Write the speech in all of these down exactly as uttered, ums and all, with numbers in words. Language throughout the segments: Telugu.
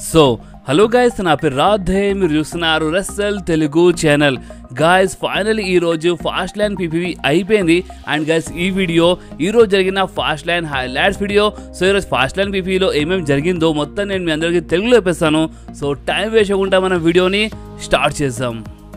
సో హలో గైస్, నా పేరు రాధే, మీరు చూస్తున్నారు wrestle Telugu channel. Guys finally ఈరోజు ఫాస్ట్ లైన్ పీపీవీ అయిపోయింది. అండ్ గైస్ ఈ వీడియో ఈరోజు జరిగిన Fastlane highlights video. So ఈరోజు ఫాస్ట్ లైన్ పీపీవీలో ఏమేమి జరిగిందో మొత్తం నేను మీ అందరికీ తెలుగులో చెప్పేస్తాను. సో టైం వేస్ట్ అవ్వకుండా మనం వీడియోని స్టార్ట్ చేద్దాం.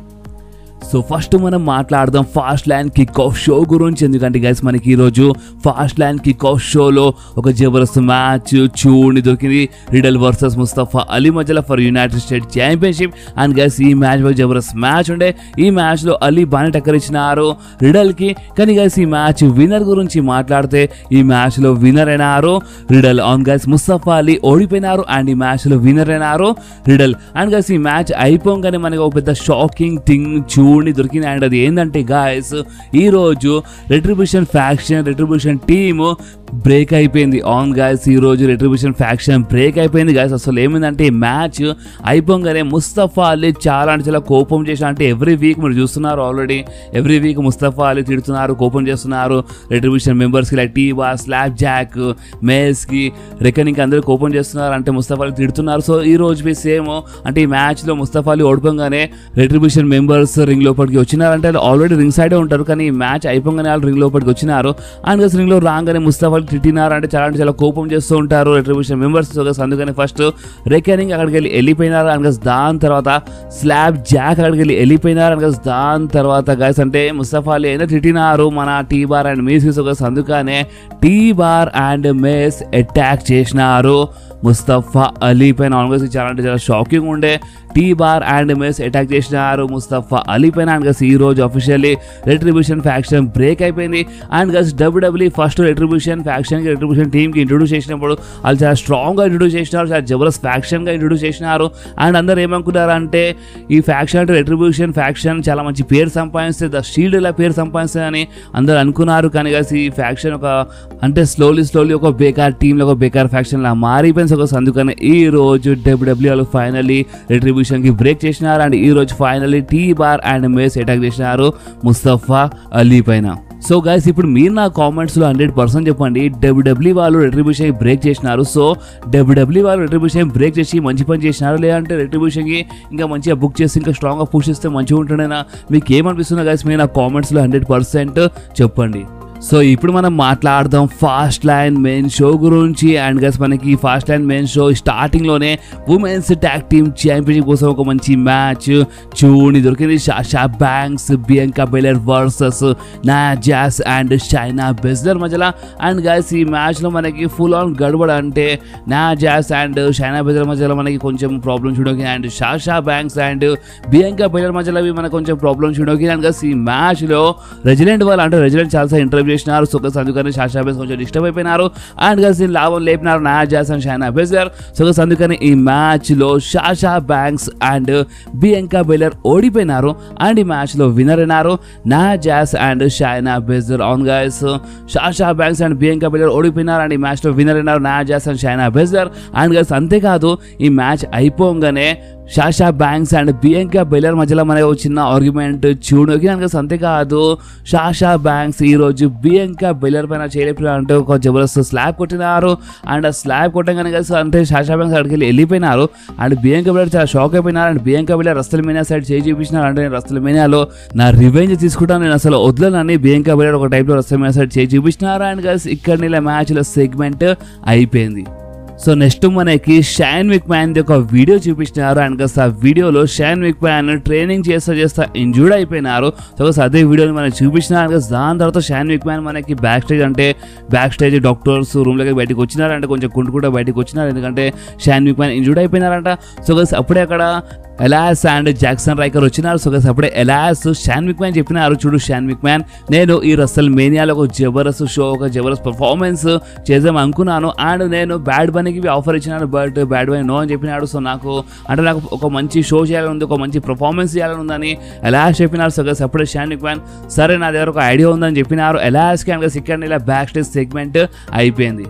సో ఫస్ట్ మనం మాట్లాడదాం Fastlane kick off show గురించి. ఎందుకంటే గైస్ మనకి ఈరోజు ఫాస్ట్ లైన్ కిక్ ఆఫ్ షోలో ఒక జబర్దస్త్ మ్యాచ్ చూని దొరికింది. రిడల్ వర్సెస్ ముస్తఫా అలీ మధ్యలో for United State championship. And guys ఈ మ్యాచ్ జబర్దస్త్ మ్యాచ్ ఉండే. ఈ మ్యాచ్లో అలీ బాగానే టక్కరిచ్చినారు రిడల్కి. కానీ గైస్ ఈ మ్యాచ్ విన్నర్ గురించి మాట్లాడితే ఈ మ్యాచ్లో విన్నర్ అయినారు రిడల్. అవును గైస్, ముస్తఫా అలీ ఓడిపోయినారు అండ్ ఈ మ్యాచ్లో విన్నర్ అయినారు రిడల్. అండ్ గైస్ ఈ మ్యాచ్ అయిపోగానే మనకి ఒక పెద్ద షాకింగ్ థింగ్ చూ దొరికింది. అండ్ అది ఏంటంటే గాయస్, ఈరోజు Retribution faction Retribution team break అయిపోయింది. ఆన్ గాయస్, ఈరోజు రెట్రిబ్యూషన్ ఫ్యాక్షన్ బ్రేక్ అయిపోయింది గాయస్. అసలు ఏమైందంటే ఈ మ్యాచ్ అయిపోగానే ముస్తఫా అలీ చాలా అంటే చాలా కోపం చేసిన, అంటే ఎవ్రీ వీక్ మీరు చూస్తున్నారు already, every week Mustafa Ali తిడుతున్నారు, కోపం చేస్తున్నారు రెట్రిబ్యూషన్ మెంబర్స్కి, లైక్ టీవా, స్లాప్ జాక్, మేస్కి, రెకనింగ్కి అందరూ కోపం చేస్తున్నారు, అంటే ముస్తఫా అలీ తిడుతున్నారు. సో ఈ రోజు సేమ్ అంటే ఈ మ్యాచ్లో ముస్తఫా అలీ ఓడిపోగానే రెట్రిబ్యూషన్ మెంబర్స్ రింగ్ లోపలికి వచ్చినారంటే ఆల్రెడీ రింగ్ సైడే ఉంటారు, కానీ ఈ మ్యాచ్ అయిపోగానే వాళ్ళు రింగ్ లోపలికి వచ్చినారు. అండ్ గస్ రింగ్ లో రాగానే ముస్తఫా తిట్టినారు, అంటే చాలా అంటే చాలా కోపం చేస్తూ ఉంటారు రెట్రిబ్యూషన్ మెంబర్స్. అందుకని ఫస్ట్ రెకనింగ్ అక్కడికి వెళ్ళి వెళ్ళిపోయినారు. అండ్ గస్ దాని తర్వాత స్లాబ్ జాక్ అక్కడికి వెళ్ళి వెళ్ళిపోయినారు. అండ్ గస్ దాని తర్వాత గైస్ అంటే ముస్తఫా అలీ అయినా తిట్టినారు మన టీ బార్ అండ్ మేస్. అందుకనే T bar and Mace attack చేసినారు ముస్తఫా అలీ పైన. ఆల్మోస్ట్ చాలా అంటే చాలా షాకింగ్ ఉండే. T bar and Mace attack చేసినారు ముస్తఫా అలీ పైన. అండ్ గస్ ఈ రోజు అఫీషియల్లీ రెట్రిబ్యూషన్ ఫ్యాక్షన్ బ్రేక్ అయిపోయింది. And guys WWE first Retribution ఫ్యాక్షన్కి రెట్రిబ్యూషన్ టీమ్కి ఇంట్రొడ్యూస్ చేసినప్పుడు వాళ్ళు చాలా స్ట్రాంగ్గా ఇంట్రొడ్యూస్ చేసినారు, చాలా జబర్దస్త్ ఫ్యాక్షన్గా ఇంట్రొడ్యూస్ చేసినారు. అండ్ అందరు ఏమనుకున్నారు అంటే ఈ ఫ్యాక్షన్ అంటే రెట్రిబ్యూషన్ ఫ్యాక్షన్ చాలా మంచి పేరు సంపాదిస్తే, ద షీల్డ్ ఇలా పేరు సంపాదిస్తుంది అని అందరు అనుకున్నారు. కానీ గస్ ఈ ఫ్యాక్షన్ ఒక అంటే స్లోలీ స్లోలీ ఒక బేకార్ టీంలో ఒక బేకార్ ఫ్యాక్షన్ లా మారిపోయింది. అందుకని ఈ రోజు డబ్ల్యూడబ్ల్యూఈ వాళ్ళు ఫైనల్లీ రెట్రిబ్యూషన్ కి బ్రేక్ చేసినారు. అండ్ ఈ రోజు finally T bar and Mace attack చేసినారు ముస్తఫా అలీ పైన. సో గైస్ ఇప్పుడు మీరు నా కామెంట్స్ లో హండ్రెడ్ పర్సెంట్ చెప్పండి, డబ్ల్యూడబ్ల్యూఈ వాళ్ళు రెట్రిబ్యూషన్ బ్రేక్ చేసినారు. సో డబ్ల్యూడబ్ల్యూఈ వాళ్ళు రెట్రిబ్యూషన్ బ్రేక్ చేసి మంచి పని చేసినారు, లేదంటే రెట్రిబ్యూషన్ కి ఇంకా మంచిగా బుక్ చేసి ఇంకా స్ట్రాంగ్ గా పుష్ చేస్తే మంచిగా ఉంటుండేనా? మీకు ఏమనిపిస్తుందో గైస్ మీరు నా కామెంట్స్ లో హండ్రెడ్ పర్సెంట్ చెప్పండి. సో ఇప్పుడు మనం మాట్లాడదాం ఫాస్ట్ లైన్ మెయిన్ షో గురించి. అండ్ గైస్ మనకి Fastlane main show starting లోనే ఉమెన్స్ ట్యాగ్ టీమ్ ఛాంపియన్షిప్ కోసం ఒక మంచి మ్యాచ్ చూని దొరికింది. Sasha Banks, Bianca Belair versus Nia జాస్ అండ్ షైనా బెస్లర్ మధ్యలో. అండ్ గైస్ ఈ మ్యాచ్ లో మనకి ఫుల్ ఆన్ గడబడ, అంటే నయా జాస్ అండ్ షైనా బెస్లర్ మధ్యలో మనకి కొంచెం ప్రాబ్లం చూడకి, and Sasha Banks and Bianca Belair మధ్యలో మనకు కొంచెం ప్రాబ్లం చూడకి. అండ్ గైస్ ఈ మ్యాచ్ లో రెజిడెంట్ వాళ్ళు అంటే రెజిడెంట్ చాలా ఇంటర్వ్యూ చేసినారు. సో గస్ అందుకని సాషా బ్యాంక్స్ కొంచెం డిస్టర్బ్ అయిపోయినారు. అండ్ గస్ దీని లాభం లేపినారు నయా జాస్ and Shayna Baszler. So guys అందుకని ఈ మ్యాచ్ లో Sasha Banks and Bianca Belair ఓడిపోయినారు. అండ్ ఈ మ్యాచ్ లో విన్నర్ అయినారు నయా జాస్ అండ్ షైనా బెస్లర్. అవును guys, Sasha Banks and Bianca Belair ఓడిపోయినారు అండ్ ఈ మ్యాచ్ లో విన్నర్ అయినారు నయా జాస్ and Shayna Baszler. And guys అంతేకాదు ఈ మ్యాచ్ అయిపోగానే Sasha Banks and Bianca Belair మధ్యలో మనకి ఒక చిన్న ఆర్గ్యుమెంట్ చూడకి. అండ్ అంతేకాదు సాషా బ్యాంక్స్ ఈ రోజు బియాంకా బెలర్ పైన చేయలేపిన అంటే ఒక జబర్దస్త్ స్లాబ్ కొట్టినారు. అండ్ ఆ స్లాబ్ కొట్టగానే కలిసి అంటే సాషా బ్యాంక్స్ అక్కడికి వెళ్ళి వెళ్ళిపోయినారు. అండ్ బియాంకా బెలర్ చాలా షాక్ అయిపోయినారు. And Bianca Belair WrestleMania side చేయి చూపించినారు, అంటే నేను రస్తల్మేనియాలో నా రివెంజ్ తీసుకుంటాను, నేను అసలు వదలనని బియాంకా బెలర్ ఒక టైప్లో రస్తల్మేనియా సైడ్ చేయి చూపించినారు. అండ్ కలిసి ఇక్కడ ఇలా మ్యాచ్లో సెగ్మెంట్ అయిపోయింది. సో నెక్స్ట్ మనకి షైన్ విక్ మ్యాన్ ఒక వీడియో చూపించినారు. అండ్ కాస్త ఆ వీడియోలో షైన్ విక్ మ్యాన్ ట్రైనింగ్ చేస్తా చేస్తా ఇంజూర్డ్ అయిపోయినారు. సో అదే వీడియోని మనకి చూపించినారు. అండ్ దాని తర్వాత షైన్ విక్ మ్యాన్ మనకి బ్యాక్ స్టేజ్ అంటే బ్యాక్ స్టేజ్ డాక్టర్స్ రూమ్ లోకి బయటకు వచ్చినారు, అంటే కొంచెం కుంటుకుంటూ బయటకు వచ్చినారు, ఎందుకంటే షైన్ విక్ మ్యాన్ ఇంజూర్డ్ అయిపోయినారంట. సో అప్పుడే అక్కడ ఎలాస్ అండ్ జాక్సన్ రైకర్ వచ్చినారు. సో అప్పుడే ఎలాస్ షాన్ విక్ మ్యాన్ చెప్పినారు, చూడు షాన్ విక్ మ్యాన్, నేను ఈ రస్సల్ మేనియాలో ఒక జబర్దస్త్ షో ఒక జబర్దస్త్ పర్ఫార్మెన్స్ చేద్దాం అనుకున్నాను. అండ్ నేను బ్యాడ్ బనీకి ఆఫర్ ఇచ్చినాను, బట్ బ్యాడ్ బనీ నో అని చెప్పినాడు. సో నాకు అంటే నాకు ఒక మంచి షో చేయాలని ఉంది, ఒక మంచి పర్ఫార్మెన్స్ చేయాలని ఉందని ఎలాస్ చెప్పినారు. సో అప్పుడే షాన్ విక్ మ్యాన్ సరే నా దగ్గర ఒక ఐడియా ఉందని చెప్పినారు ఎలాస్కి. అండ్ ఇక్కడ ఇలా బ్యాక్ స్టేజ్ సెగ్మెంట్ అయిపోయింది.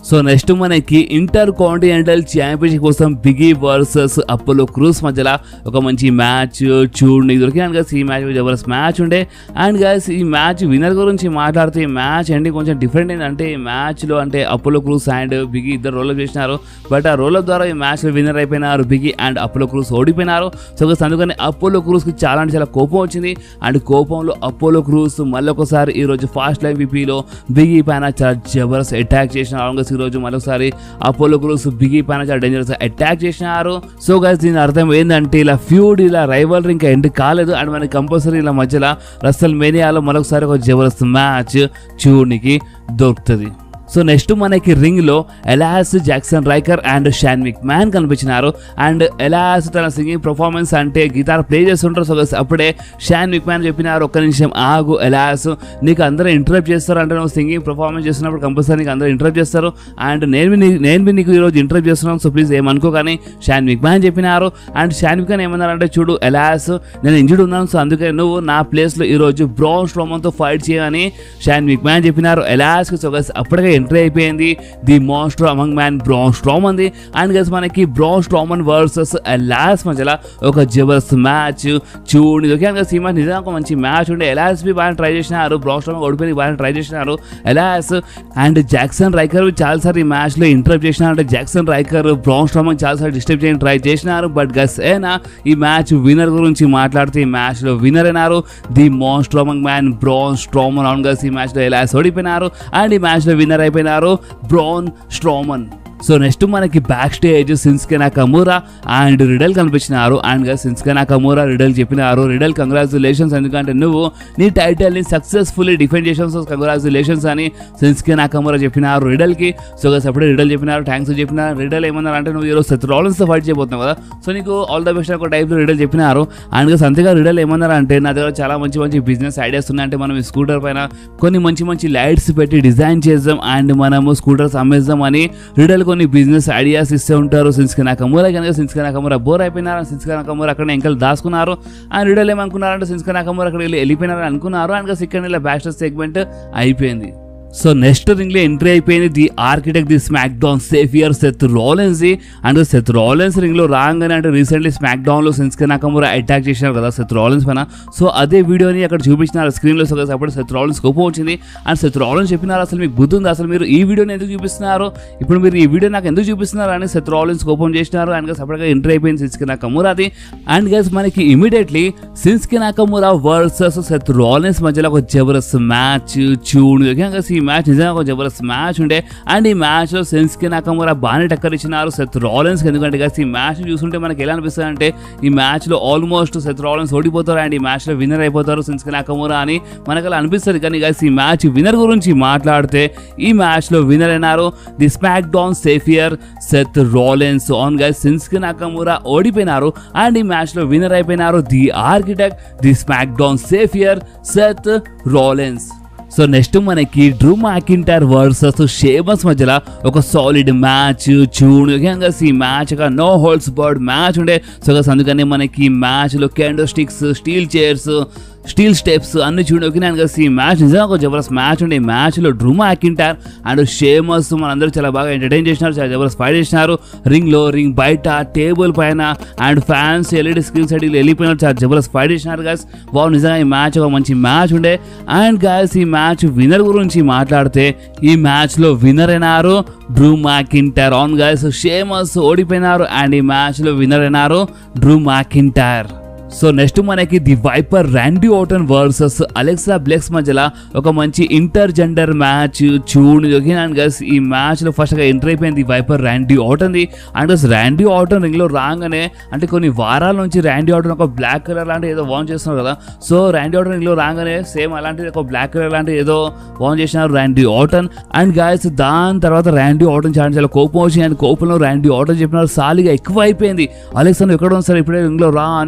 సో నెక్స్ట్ మనకి ఇంటర్ కాంటినెంటల్ ఛాంపియన్షిప్ కోసం బిగి వర్సెస్ అపోలో క్రూస్ మధ్యలో ఒక మంచి మ్యాచ్ చూడండి దొరికింది గైస్. ఈ మ్యాచ్ జబర్దస్త్ మ్యాచ్ ఉండే. అండ్ గైస్ ఈ మ్యాచ్ విన్నర్ గురించి మాట్లాడితే ఈ మ్యాచ్ అండి కొంచెం డిఫరెంట్ ఏంటంటే ఈ మ్యాచ్లో అంటే అపోలో క్రూస్ అండ్ బిగి ఇద్దరు రోలప్ చేసినారు. బట్ ఆ రోలప్ ద్వారా ఈ మ్యాచ్లో విన్నర్ అయిపోయినారు బిగి అండ్ అపోలో క్రూస్ ఓడిపోయినారు. సో గైస్ అందుకని అపోలో క్రూస్కి చాలా అంటే చాలా కోపం వచ్చింది. అండ్ కోపంలో అపోలో క్రూస్ మళ్ళీ ఒకసారి ఈరోజు ఫాస్ట్ లైన్ విపిలో బిగి పైన చాలా జబర్దస్త్ అటాక్ చేసినారు. ఈ రోజు మరొకసారి అపోలో క్రూస్ బిగి పైన చాలా డేంజరస్ అటాక్ చేసినారు. సో గైస్ దీని అర్థం ఏంటంటే ఇలా ఫ్యూడ్ ఇలా రైవల్ ఇంకా ఎండ్ కాలేదు. అండ్ మనకి కంపల్సరీ ఇలా మధ్యలో రస్సల్ మేనియాలో మరొకసారి ఒక జబర్దస్త్ మ్యాచ్ చూడనికి దొరుకుతుంది. సో నెక్స్ట్ మనకి రింగ్ లో Elias Jaxson Ryker and Shane McMahon కనిపించినారు. అండ్ ఎలాస్ తన సింగింగ్ పర్ఫార్మెన్స్ అంటే గిటార్ ప్లే చేస్తుంటారు. సో అప్పుడే షాన్ మిక్ మ్యాన్ చెప్పినారు ఒక్క నిమిషం ఆగు ఎలాస్, నీకు అందరూ ఇంటరప్ట్ చేస్తారు అంటే నువ్వు సింగింగ్ పర్ఫార్మెన్స్ చేస్తున్నప్పుడు కంపల్సరీ నీకు అందరూ ఇంటరప్ట్ చేస్తారు. అండ్ నేను నేను బి నీకు ఈరోజు ఇంటరప్ట్ చేస్తున్నాను, సో ప్లీజ్ ఏమనుకో కానీ షాన్ మిక్ మ్యాన్ చెప్పినారు. అండ్ షాన్ మిక్ మ్యాన్ ఏమన్నారంటే చూడు ఎలాస్ నేను ఇంజర్డ్ ఉన్నాను, సో అందుకే నువ్వు నా ప్లేస్లో ఈరోజు బ్రాన్ స్ట్రోమన్తో ఫైట్ చేయని షాన్ మిక్ మ్యాన్ చెప్పినారు ఎలాస్కి. సో అప్పటికే ఎంట్రీ అయిపోయింది the monster among man Braun Strowman the. And guys మనకి బ్రాన్ స్ట్రోమన్ వర్సెస్ ఎలాస్ మధ్యలో ఒక జబర్దస్త్ మ్యాచ్ చూడండి. ఓకే గైస్ ఈ మ్యాచ్ నిజంగా ఒక మంచి మ్యాచ్ ఉండే. ఎలాస్ బి బాగా ట్రై చేసినారు, బ్రాన్ స్ట్రోమన్ ఓడిపోయి బాగా ట్రై చేసినారు ఎలాస్. అండ్ జాక్సన్ రైకర్ చాలాసార్లు ఈ మ్యాచ్ లో ఇంటరప్ట్ చేసినారు. అంటే జాక్సన్ రైకర్ బ్రాన్ స్ట్రోమన్ చాలాసార్లు డిస్టర్బ్ చేయడానికి ట్రై చేసినారు. బట్ గైస్ ఏనా ఈ మ్యాచ్ విన్నర్ గురించి మాట్లాడితే ఈ మ్యాచ్ లో విన్నర్ అయినారు the monster among man Braun Strowman. అవును గైస్ ఈ మ్యాచ్ లో ఎలాస్ ఓడిపోయినారు అండ్ ఈ మ్యాచ్ లో విన్నర్ అయిపోయినారు బ్రాన్ స్ట్రోమన్. సో నెక్స్ట్ మనకి backstage Shinsuke Nakamura and Riddle కనిపించినారు. అండ్ గా సిన్స్కే నాకమూరా రిడల్ చెప్పినారు రిడల్ కంగ్రాచులేషన్స్, ఎందుకంటే నువ్వు నీ టైటిల్ని సక్సెస్ఫుల్లీ డిఫెండ్ చేసావు, సో కంగ్రాచులేషన్స్ అని సిన్స్కే నాకమూరా చెప్పినారు రిడల్కి. సో గా అప్పుడే రిడల్ చెప్పినారు థ్యాంక్స్ చెప్పినారు. రిడల్ ఏమన్నారు అంటే నువ్వు ఈరోజు సెత్ రాలిన్స్తో ఫైట్ చేయబోతున్నావు కదా, సో నీకు ఆల్ ద బెస్ట్ ఒక టైప్లో రిడల్ చెప్పినారు. అండ్ గా అంతేగా రిడల్ ఏమన్నారు అంటే నా దగ్గర చాలా మంచి మంచి బిజినెస్ ఐడియాస్ ఉన్నాయంటే మనం ఈ స్కూటర్ పైన కొన్ని మంచి మంచి లైట్స్ పెట్టి డిజైన్ చేద్దాం అండ్ మనము స్కూటర్స్ అమ్మేద్దాం అని రిడల్ కొన్ని బిజినెస్ ఐడియాస్ ఇస్తూ ఉంటారు సిన్స్కే నాకమూరా. కనుక సిన్స్కే నాకమూరా బోర్ అయిపోయినారు. సిన్స్కే నాకమూరా అక్కడ ఎంకలు దాచుకున్నారు. అండ్ రిడల్ ఏమనుకున్నారంటే సిన్స్కే నాకమూరా అక్కడ వెళ్ళి వెళ్ళిపోయినారు అనుకున్నారు. అండ్ సెకండ్ ఇలా బ్యాక్ స్టేజ్ సెగ్మెంట్ అయిపోయింది. సో నెక్స్ట్ రింగ్ లో ఎంట్రీ అయిపోయింది the Architect the SmackDown saviour Seth Rollins the. And Seth Rollins ring లో రాగానే అంటే రీసెంట్లీ స్మాక్ డౌన్ లో సిన్స్కే నాకమూరా అటాక్ చేసినారు కదా సెత్ రాలిన్స్ పైన. సో అదే వీడియోని అక్కడ చూపించినారు స్క్రీన్ లో. సో అప్పుడు సెత్ రాలిన్స్ కోపం వచ్చింది. అండ్ సెత్ రాలిన్స్ చెప్పినారు అసలు మీకు బుద్ధి ఉంది, అసలు మీరు ఈ వీడియోని ఎందుకు చూపిస్తున్నారు, ఇప్పుడు మీరు ఈ వీడియో నాకు ఎందుకు చూపిస్తున్నారు అని సెత్ రాలిన్స్ కోపం చేసినారు. అండ్ గైస్ అప్పటిగా ఎంట్రీ అయిపోయింది సిన్స్కే నాకమూరాది. అండ్ గైస్ మనకి immediately Shinsuke Nakamura versus Seth Rollins మధ్యలో ఒక జబర్దస్త్ మ్యాచ్ చూడండి. ఈ మ్యాచ్ నిజంగా ఒక జబర్దస్త్ మ్యాచ్ ఉండే. అండ్ ఈ మ్యాచ్ లో సిన్స్కే నాకమూరా బాగానే టక్కర్ ఇచ్చినారు సెత్ రాలిన్స్. ఎందుకంటే ఈ మ్యాచ్ చూస్తుంటే మనకి ఎలా అనిపిస్తుంది అంటే ఈ మ్యాచ్ లో ఆల్మోస్ట్ సెత్ రాలిన్స్ ఓడిపోతారు అండ్ ఈ మ్యాచ్ లో విన్నర్ అయిపోతారు సిన్స్కే నాకమూరా అని మనకు అలా అనిపిస్తుంది. కానీ గైస్ ఈ మ్యాచ్ విన్నర్ గురించి మాట్లాడితే ఈ మ్యాచ్ లో విన్నర్ అయినారు the SmackDown saviour Seth Rollins. And guys Shinsuke Nakamura ఓడిపోయినారు అండ్ ఈ మ్యాచ్ లో విన్నర్ అయిపోయినారు the Architect the SmackDown saviour Seth Rollins. So next మనకి డ్రూ మ్యాకింటైర్ వర్సెస్ షేమస్ మధ్యలో ఒక సాలిడ్ మ్యాచ్ చూడు. ఈ మ్యాచ్ ఒక నో హోల్డ్స్ బర్డ్ మ్యాచ్ ఉండే. సో అందుకని మనకి మ్యాచ్ లో kendo sticks steel chairs steel steps అన్ని చూడకి నేను కలిసి ఈ మ్యాచ్ నిజంగా ఒక జబర్దస్త్ మ్యాచ్ ఉండే. ఈ మ్యాచ్లో డ్రూ మ్యాకింటైర్ అండ్ షేమస్ మనందరూ చాలా బాగా ఎంటర్టైన్ చేసినారు, చాలా జబర్దస్త్ ఫైట్ చేసినారు. రింగ్లో రింగ్ బయట టేబుల్ పైన and fans LED screen side వెళ్ళిపోయినారు, చాలా జబర్దస్త్ ఫైట్ చేసినారు గైస్. బాగు నిజంగా ఈ మ్యాచ్ ఒక మంచి మ్యాచ్ ఉండే. అండ్ గైస్ ఈ మ్యాచ్ విన్నర్ గురించి మాట్లాడితే ఈ మ్యాచ్లో విన్నర్ అయినారు Drew McIntyre. And guys Sheamus ఓడిపోయినారు అండ్ ఈ మ్యాచ్లో విన్నర్ అయినారు డ్రూ మ్యాకింటైర్. సో నెక్స్ట్ మనకి the Viper Randy Orton versus Alexa Bliss మధ్యలో ఒక మంచి ఇంటర్ జెండర్ మ్యాచ్ చూడండి. అండ్ గైస్ ఈ మ్యాచ్ లో ఫస్ట్ గా ఎంటర్ అయిపోయింది Viper Randy Orton the. And Randy Orton ring లో రాగానే అంటే కొన్ని వారాల నుంచి ర్యాండీ ఆర్టన్ ఒక బ్లాక్ కలర్ లాంటి ఏదో వాన్ చేస్తున్నారు కదా. సో ర్యాండీ ఆర్టన్ రింగ్ లో రాగానే సేమ్ అలాంటి ఒక బ్లాక్ కలర్ లాంటి ఏదో వాన్ చేసినారు ర్యాండీ ఆర్టన్. అండ్ గైస్ దాని తర్వాత ర్యాండీ ఆర్టన్ చాలా చాలా కోపం వచ్చి అండ్ కోపంలో ర్యాండీ ఆర్టన్ చెప్పినారు సాలిగా ఎక్కువ అయిపోయింది, అలెక్సా ఎక్కడ ఉంది సార్ ఇప్పుడే రింగ్ లో రా అని ర్యాండీ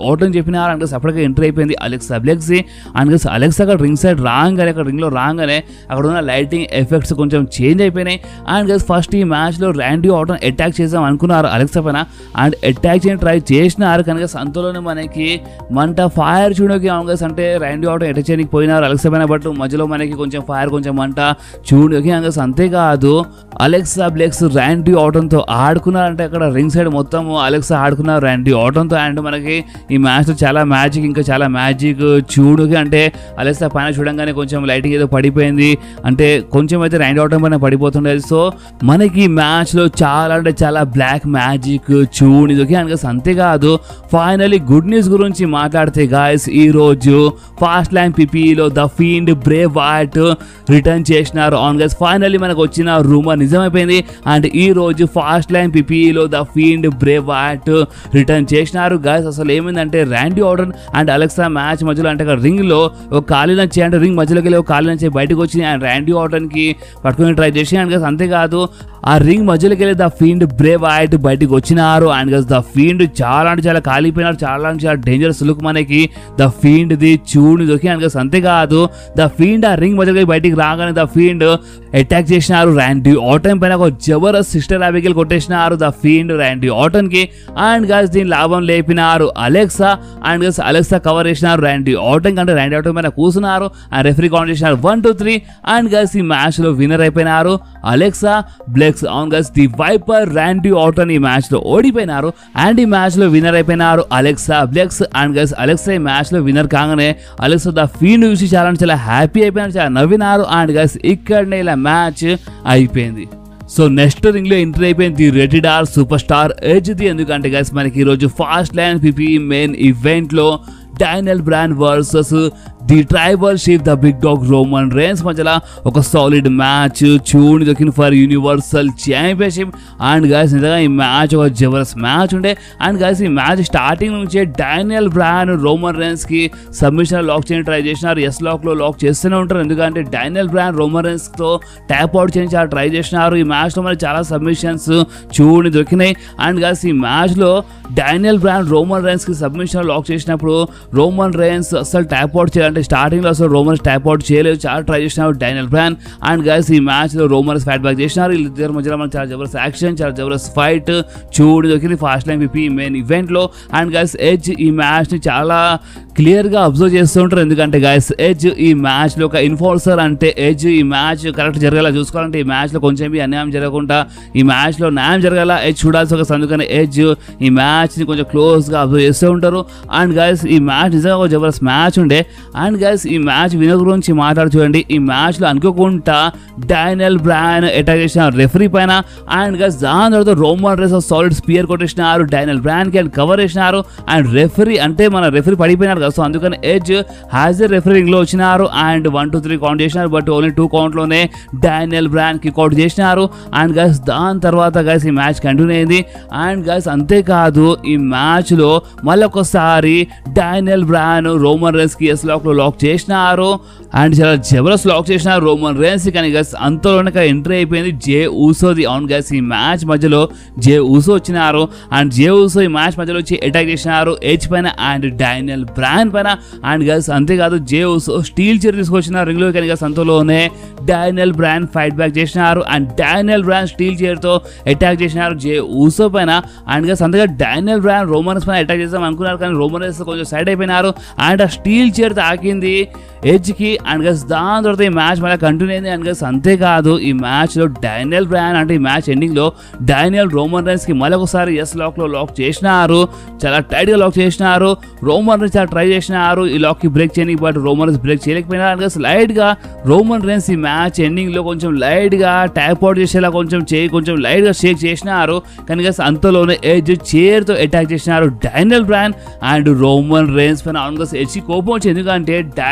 ఆర్డన్ చెప్పినారు అండ్ అప్పటికే ఎంటర్ అయిపోయింది అలెక్సా బ్లెక్స్ అండ్ అలెక్సా అక్కడ రింగ్ సైడ్ రాగానే అక్కడ రింగ్ లో రాగానే అక్కడ ఉన్న లైటింగ్ ఎఫెక్ట్స్ కొంచెం చేంజ్ అయిపోయినాయి అండ్ ఫస్ట్ ఈ మ్యాచ్ లో ర్యాండీ ఆర్టన్ అటాక్ చేద్దాం అనుకున్నారు అలెక్సా పైన అండ్ అటాక్ చేయని ట్రై చేసినారు కనుక అంతలోనే మనకి మంట ఫైర్ చూడకి అంటే ర్యాండీ ఆర్టన్ అటాక్ చేయడానికి పోయినారు అలెక్సా పైన బట్ మధ్యలో మనకి కొంచెం ఫైర్ కొంచెం మంట చూడకి అంగస్ అంతేకాదు అలెక్సా బ్లెక్స్ ర్యాండీ ఆర్టన్ తో ఆడుకున్నారంటే అక్కడ రింగ్ సైడ్ మొత్తం అలెక్సా ఆడుకున్నారు ర్యాండీ ఆర్టన్ తో అండ్ మనకి ఈ మ్యాచ్ లో చాలా మ్యాజిక్ ఇంకా చాలా మ్యాజిక్ చూడుకి అంటే అలెక్సా పైన చూడంగానే కొంచెం లైటింగ్ ఏదో పడిపోయింది అంటే కొంచెం అయితే ర్యాండీ ఆర్టన్ పైన పడిపోతుండేది సో మనకి మ్యాచ్ లో చాలా అంటే చాలా బ్లాక్ మ్యాజిక్ చూడకి అండ్ అంతేకాదు ఫైనలీ గుడ్ న్యూస్ గురించి మాట్లాడితే గాయస్ ఈ రోజు ఫాస్ట్ లైన్ పీపీలో the Fiend Bray Wyatt return చేసినారు ఆన్ గైస్ ఫైనల్లీ మనకు వచ్చిన రూమర్ నిజమైపోయింది అండ్ ఈ రోజు ఫాస్ట్ లైన్ పీపీలో the Fiend Bray Wyatt return చేసినారు గైస్ అసలు ఏమైందంటే Randy Orton and Alexa match మధ్యలో అంటే రింగ్ లో ఒక ఖాళీ నుంచి అంటే రింగ్ మధ్యలోకి వెళ్ళి ఒక ఖాళీ నుంచి బయటకు వచ్చింది అండ్ ర్యాండీ ఆర్టన్ కి పట్టుకుని ట్రై చేసి అండ్ గైస్ అంతేకాదు ఆ రింగ్ మధ్యలోకి వెళ్ళి ద ఫీల్డ్ బ్రేవ్ వైట్ బయటకు వచ్చినారు అండ్ గైస్ ద ఫీల్డ్ చాలా అంటే చాలా కాలిపోయినారు చాలా అంటే చాలా డేంజరస్ లుక్ మనకి ద ఫీల్డ్ ది చూడు దొరికి అండ్ గైస్ అంతేకాదు ద ఫీల్డ్ ఆ రింగ్ మధ్యలోకి బయటికి రాగానే ద ఫీల్డ్ అటాక్ చేసినారు ర్యాండీ ఆర్టన్ పైన ఒక జబర్దస్త్ సిస్టర్ అబిగేల్ కొట్టేసినారు ద ఫీల్డ్ ర్యాండీ ఆర్టన్ కి అండ్ గైస్ దీని లాభం లేపినారు Alexa and guys Alexa cover చేసినారు ర్యాండీ ఆర్టన్ అంటే ర్యాండీ ఆర్టన్ పైన కూర్చున్నారు అండ్ రెఫరీ కౌంట్ చేసినారు one two three and guys ఈ మ్యాచ్ లో విన్నర్ అయిపోయినారు Alexa Bliss and guys the Viper Randy Orton ఈ మ్యాచ్ లో ఓడిపోయినారు అండ్ ఈ మ్యాచ్ లో విన్నర్ అయిపోయినారు Alexa Bliss and guys Alexa ఈ మ్యాచ్ లో విన్నర్ కాగానే అలెక్సా ద ఫీల్డ్ చూసి చాలా చాలా హ్యాపీ అయిపోయినారు చాలా నవ్వినారు అండ్ గైస్ ఇక్కడనే ఇలా మ్యాచ్ అయిపోయింది సో నెక్స్ట్ రింగ్ లో ఎంట్రీ అయిపోయింది rated R super star Edge ది ఎందుకంటే గైస్ మనకి ఈ రోజు Fastlane PP main event లో Daniel Bryan versus the tribal chief the big dog Roman Reigns మధ్యలో ఒక సాలిడ్ మ్యాచ్ చూని దొరికిన for universal championship and guys నిజంగా ఈ మ్యాచ్ ఒక జబర్దస్త్ మ్యాచ్ ఉండే అండ్ గైస్ ఈ మ్యాచ్ స్టార్టింగ్ నుంచే డానియల్ బ్రాన్ రోమన్ రేన్స్ కి సబ్మిషన్ లాక్ చేయడానికి ట్రై చేసినారు ఎస్ లాక్ లో లాక్ చేస్తూనే ఉంటారు ఎందుకంటే డానియల్ బ్రాన్ రోమన్ రేన్స్ తో ట్యాప్ అవుట్ చేయించి చాలా ట్రై చేసినారు ఈ మ్యాచ్ లో మరి చాలా సబ్మిషన్స్ చూని దొరికినాయి అండ్ గైస్ ఈ మ్యాచ్ లో డానియల్ బ్రాన్ రోమన్ రేన్స్ కి సబ్మిషన్ లాక్ చేసినప్పుడు రోమన్ రేన్స్ అసలు ట్యాప్ అవుట్ చేయాలంటే స్టార్టింగ్ లో అసలు రోమన్స్ ట్యాప్ అవుట్ చేయలేదు చాలా ట్రై చేసినారు డానియల్ బ్రాన్ అండ్ గైస్ ఈ మ్యాచ్ లో రోమన్స్ ఫైట్ బ్యాక్ చేసినారు వీళ్ళిద్దరి మధ్యలో మనకు చాలా జబర్దస్త్ యాక్షన్ చాలా జబర్దస్త్ ఫైట్ చూడు దొరికింది Fastlane PP main event లో అండ్ గైస్ ఎడ్జ్ ఈ మ్యాచ్ ని చాలా క్లియర్ గా అబ్జర్వ్ చేస్తూ ఉంటారు ఎందుకంటే గైస్ ఎడ్జ్ ఈ మ్యాచ్ లో ఒక ఇన్ఫోర్సర్ అంటే ఎడ్జ్ ఈ మ్యాచ్ కరెక్ట్ జరగాల చూసుకోవాలంటే ఈ మ్యాచ్ లో కొంచెం అన్యాయం జరగకుండా ఈ మ్యాచ్ లో న్యాయం జరగాల ఎడ్జ్ చూడాల్సి ఒక అందుకని ఎడ్జ్ ఈ మ్యాచ్ ని కొంచెం క్లోజ్ గా అబ్జర్వ్ చేస్తూ ఉంటారు అండ్ గైస్ ఈ మ్యాచ్ నిజంగా ఒక జబర్దస్త్ మ్యాచ్ ఉండే అండ్ గైస్ ఈ మ్యాచ్ వినర్ గురించి మాట్లాడు చూడండి ఈ మ్యాచ్ లో అనుకోకుండా డానియల్ బ్రాన్ అటాక్ చేసిన రెఫరీ పైన అండ్ గైస్ దాని తర్వాత రోమన్ రేన్స్ సాలిడ్ స్పియర్ కొట్టేసినారు డానియల్ బ్రాన్ కి అండ్ కవర్ చేసినారు అండ్ రెఫరీ అంటే మన రెఫరీ పడిపోయినారు కదా సో అందుకని ఎడ్జ్ హ్యాజ్ ఎ రెఫరింగ్ లో వచ్చినారు and one two three count చేసినారు బట్ ఓన్లీ టూ కౌంట్ లోనే డానియల్ బ్రాన్ కిక్ అవుట్ చేసినారు అండ్ గైస్ దాని తర్వాత గైస్ ఈ మ్యాచ్ కంటిన్యూ అయింది అండ్ గైస్ అంతేకాదు ఈ మ్యాచ్ లో మళ్ళొకసారి డానియల్ బ్రాన్ రోమన్ రేన్స్ కి ఎస్ లాక్ లో లాక్ చేసినారు అండ్ చాలా జబర్దస్త్ లాక్ చేసినారు రోమన్ రేన్స్ కానీ గైస్ అంతలోనే ఎంట్రీ అయిపోయింది జే ఊసోది అవును గైస్ ఈ మ్యాచ్ మధ్యలో జే ఊసో వచ్చినారు అండ్ జే ఊసో ఈ మ్యాచ్ మధ్యలో వచ్చి అటాక్ చేసినారు ఎడ్జ్ పైన అండ్ డానియల్ బ్రాన్ పైన అండ్ గైస్ అంతేకాదు జే ఊసో స్టీల్ చైర్ తీసుకొచ్చినారు రింగ్ లో కానీ గైస్ అంతలోనే డానియల్ బ్రాన్ ఫైట్ బ్యాక్ చేసినారు and Daniel Bryan steel chair తో అటాక్ చేసినారు జే ఊసో పైన అండ్ గైస్ అంతగా డానియల్ బ్రాన్ రోమన్స్ పైన అటాక్ చేద్దాం అనుకున్నారు కానీ రోమన్ రేన్స్ కొంచెం సైడ్ అయిపోయినారు అండ్ ఆ స్టీల్ చైర్ తాకింది ఎడ్జ్ కి అండ్ గైస్ దాని తర్వాత ఈ మ్యాచ్ మళ్ళీ కంటిన్యూ అయింది అండ్ గైస్ అంతేకాదు ఈ మ్యాచ్ లో డానియల్ బ్రాన్ అంటే ఈ మ్యాచ్ ఎండింగ్ లో డానియల్ రోమన్ రేన్స్ కి మళ్ళీ ఒకసారి ఎస్ లాక్ లో లాక్ చేసినారు చాలా టైట్ గా లాక్ చేసినారు రోమన్ రేన్స్ చాలా ట్రై చేసినారు ఈ లాక్ కి బ్రేక్ చేయడానికి బట్ రోమన్ రేన్స్ బ్రేక్ చేయలేకపోయినారు అండ్ గైస్ లైట్ గా రోమన్ రేన్స్ ఈ మ్యాచ్ ఎండింగ్ లో కొంచెం లైట్ గా ట్యాప్ అవుట్ చేసేలా కొంచెం చేయి కొంచెం లైట్ గా షేక్ చేసినారు కానీ గైస్ అంతలోనే ఎడ్జ్ చైర్ తో అటాక్ చేసినారు Daniel Bryan and Roman Reigns పైన అవును గైస్ ఎడ్జ్ కి కోపం వచ్చింది ఎందుకంటే డానియల్ బ్రాన్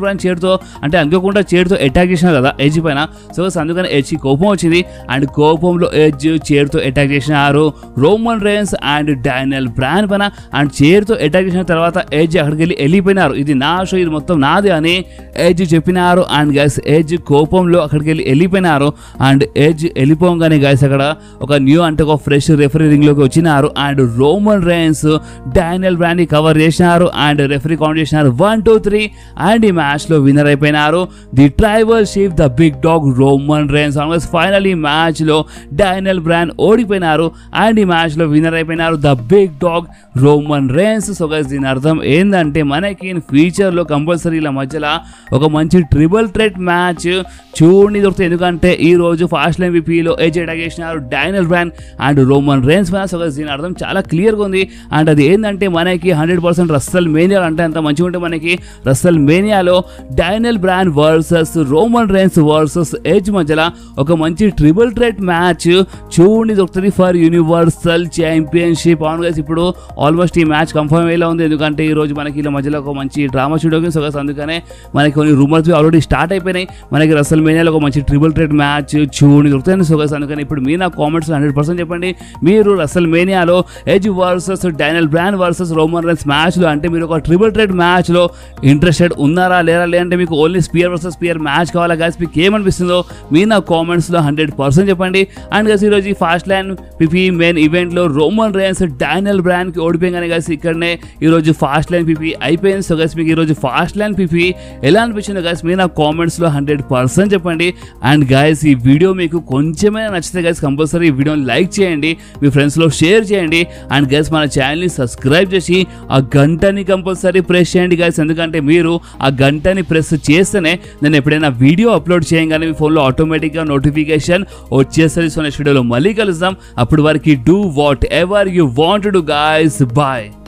బ్రాన్ చేతితో అంటే అనుకోకుండా చేతితో అటాక్ చేసినారు కదా ఎడ్జ్ పైన. సో అందుకని ఎడ్జ్కి కోపం వచ్చింది అండ్ కోపంలో ఎడ్జ్ చేతితో అటాక్ చేసినారు Roman Reigns and Daniel Bryan పైన. అండ్ చేతితో అటాక్ చేసిన తర్వాత ఎడ్జ్ అక్కడికి వెళ్ళి వెళ్ళిపోయినారు. ఇది నా షో, ఇది మొత్తం నాది అని ఎడ్జ్ చెప్పినారు. అండ్ గైస్ ఎడ్జ్ కోపంలో అక్కడికి వెళ్ళి వెళ్ళిపోయినారు. అండ్ ఎడ్జ్ వెళ్ళిపోగానే గైస్ అక్కడ ఒక న్యూ అంటే ఒక ఫ్రెష్ రెఫరీ రింగ్ లోకి వచ్చినారు. And Roman Reigns Daniel Bryan ని కవర్ చేసినారు అండ్ రెఫరీ కౌంట్ చేసినారు వన్ టూ త్రీ అండ్ ఈ మ్యాచ్ లో విన్నర్ అయిపోయినారు the tribal chief the big dog Roman Reigns. Final ఈ మ్యాచ్ లో డానియల్ బ్రాన్ ఓడిపోయినారు అండ్ ఈ మ్యాచ్ లో విన్నర్ అయిపోయినారు the big dog Roman Reigns. So guys దీని అర్థం ఏంటంటే మనకి ఫ్యూచర్ లో కంపల్సరీ ఇలా మధ్యలో ఒక మంచి ట్రిబుల్ థ్రెట్ మ్యాచ్ చూడండి దొరుకుతుంది. ఎందుకంటే ఈ రోజు ఫాస్ట్ లైన్ విపీలో ఏజ్ అటాక్ చేసినారు Daniel Bryan and Roman Reigns పైన. సో గైస్ దీని అర్థం చాలా క్లియర్గా ఉంది. అండ్ అది ఏంటంటే మనకి హండ్రెడ్ పర్సెంట్ రస్సెల్ మేనియా అంటే అంత మంచిగా ఉంటే మనకి రస్సెల్ మేనియాలో Daniel Bryan versus Roman Reigns versus Edge మధ్యలో ఒక మంచి ట్రిబుల్ థ్రెట్ మ్యాచ్ చూడండి దొరుకుతుంది ఫర్ యూనివర్సల్ ఛాంపియన్షిప్. అవును గైస్ ఇప్పుడు ఆల్మోస్ట్ ఈ మ్యాచ్ కన్ఫర్మ్ అయ్యేలా ఉంది. ఎందుకంటే ఈ రోజు మనకి ఇలా మధ్యలో ఒక మంచి డ్రామా షూట్. సో గైస్ అందుకనే మనకి కొన్ని రూమర్స్ ఆల్రెడీ స్టార్ట్ అయిపోయినాయి. మనకి రస్సెల్ మేనియాలో ఒక మంచి ట్రిబుల్ థ్రెట్ మ్యాచ్ చూడండి దొరుకుతుంది. సో గైస్ అందుకని ఇప్పుడు మీరు నా కామెంట్స్ హండ్రెడ్ పర్సెంట్ చెప్పండి, మీరు రస్సెల్ మేనియాలో Edge versus Daniel Bryan versus Roman Reigns match లో అంటే మీరు ఒక ట్రిబుల్ థ్రెట్ మ్యాచ్ లో ఇంట్రెస్టెడ్ ఉన్నారా లేరా, లేదంటే మీకు only spear versus spear match కావాలా గైస్, మీకు ఏమనిపిస్తుందో మీరు నా కామెంట్స్ లో హండ్రెడ్ పర్సెంట్ చెప్పండి. అండ్ గైస్ ఈరోజు ఈ Fastlane PP main event లో రోమన్ రేన్స్ డానియల్ బ్రాన్ కి ఓడిపోయాగానే గైస్ ఇక్కడనే ఈరోజు ఫాస్ట్ లైన్ పిపి అయిపోయింది. సో గైస్ మీకు ఈరోజు ఫాస్ట్ లైన్ పిపి ఎలా అనిపించిందో గైస్ మీరు నా కామెంట్స్ లో హండ్రెడ్ పర్సెంట్ చెప్పండి. అండ్ గైస్ ఈ వీడియో మీకు కొంచెమైనా నచ్చితే గైస్ కంపల్సరీ ఈ వీడియోని లైక్ చేయండి, మీ ఫ్రెండ్స్ లో షేర్ చేయండి. అండ్ గైస్ మన ఛానల్ ని సబ్స్క్రైబ్ చేసి ఆ గంటని కంపల్సరీ ప్రెస్ చేయండి గైస్. ఎందుకంటే మీరు ఆ గంటని ప్రెస్ చేస్తేనే నేను ఎప్పుడైనా వీడియో అప్లోడ్ చేయగానే మీ ఫోన్లో ఆటోమేటిక్గా నోటిఫికేషన్ వచ్చేసరి. సో నెక్స్ట్ వీడియోలో మళ్ళీ కలుద్దాం. అప్పుడు వరకు do whatever you want to guys. Bye.